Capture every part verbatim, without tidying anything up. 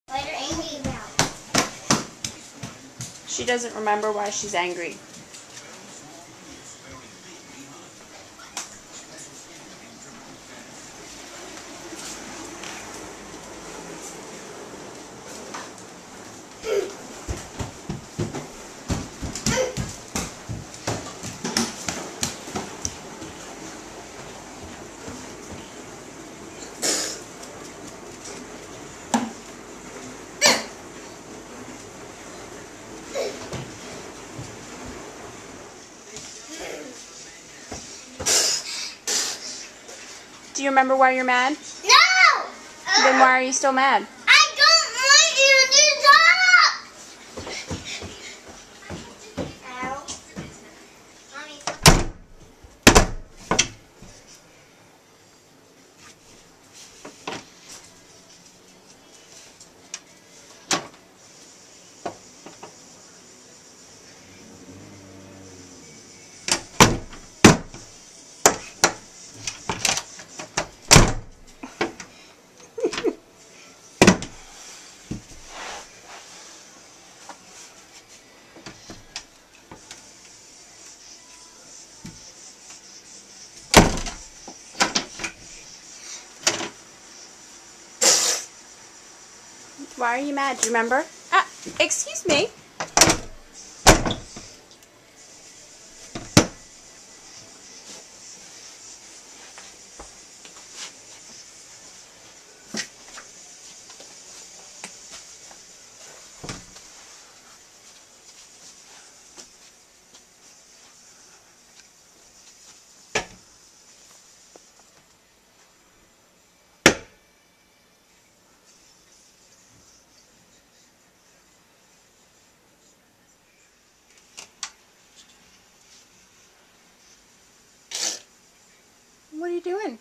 What are you angry about? She doesn't remember why she's angry. Do you remember why you're mad? No! Uh, Then why are you still mad? I don't want you to stop! Ow. Mommy. Why are you mad? Do you remember? Ah, excuse me. What are you doing?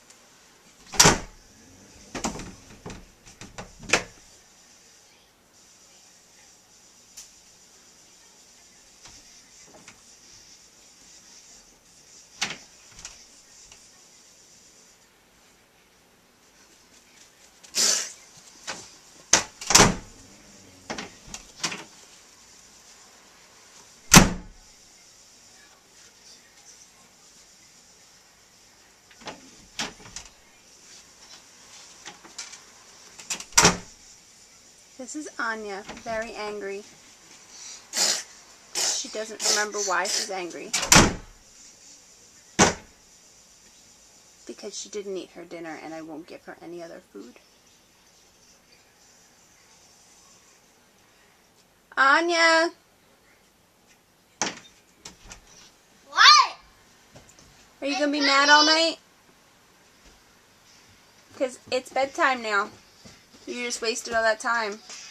This is Anya, very angry. She doesn't remember why she's angry. Because she didn't eat her dinner and I won't give her any other food. Anya! What? Are you going to be mad all night? Because it's bedtime now. You just wasted all that time.